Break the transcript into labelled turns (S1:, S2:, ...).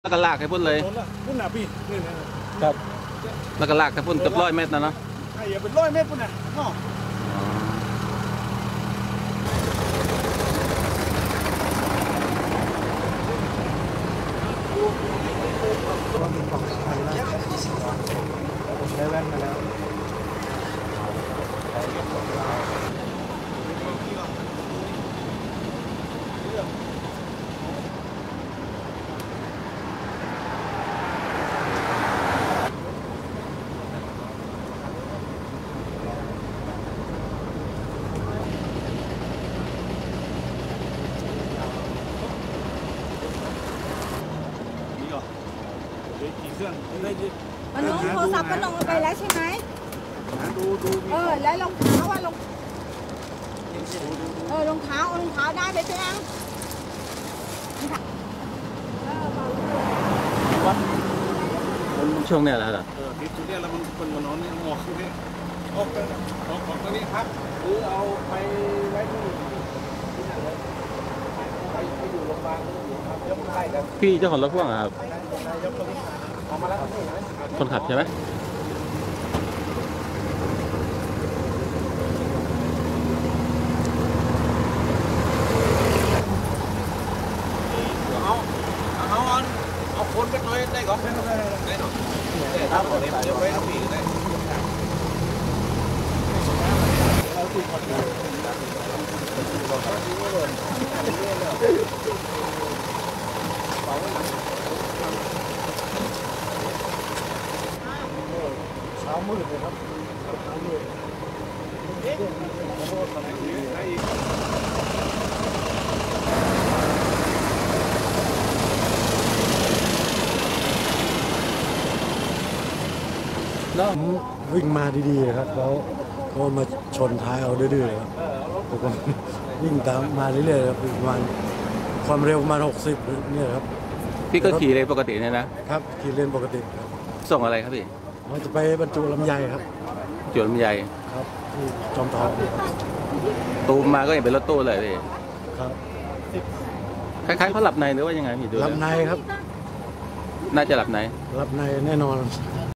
S1: แล้วก็ลากให้พุ่นเลย
S2: พุ่นน่ะพี่นี่นะครับ
S1: แล้วก็ลากให้พุ่นเกือบ100 เมตรนะเนาะ
S2: ไอ้อย่าเป็น100 เมตรพุ่นน่ะเนาะได้แว่นมาแล้ว
S3: มันลงโทรศัพท์มันลงไปแล้วใช่ไหมแล้วรองเท้าว่ารองเท้าได้ไปใช่ไหม
S1: ช่วงเนี้ยแหละ
S2: ดิบตรงนี้แล้วมันนอนนี่หมอกตรงนี้ออกตรงนี้ครับหรือเอาไปไว้ที่นั่นเลยไปอยู่โรงพยาบาลครับยกได้ครับ
S1: พี่เจ้าของรถพ่วงครับ
S2: เอามาแล้ว
S1: คนขับใช่ไหม
S2: เอาคนไปหน่อยได้ก่อนได้หน่อยได้ครับผมเดี๋ยวไปเอาผีได้เช้ามืดเลยครับเช้ามืด
S4: แล้ววิ่งมาดีๆครับแล้วก็มาชนท้ายเอาดื้อๆครับผมก็วิ่งตามมาเรื่อยๆครับประมาณความเร็วประมาณ60เนี่ยครับ
S1: พี่ก็ขี่เลยปกติเนี่ยนะครับ
S4: ขี่เลนปกติครับ
S1: ส่งอะไรครับพี่
S4: มันจะไปบรรจุลำไยครับ
S1: จุดลำไย
S4: ครับที่จอมทอง
S1: ตูมมาก็ยังเป็นรถตู้เลยพี่
S4: ครับ
S1: คล้ายๆเขาหลับในหรือว่ายังไงพี่ดู
S4: หลับในครับ
S1: น่าจะหลับใน
S4: แน่นอน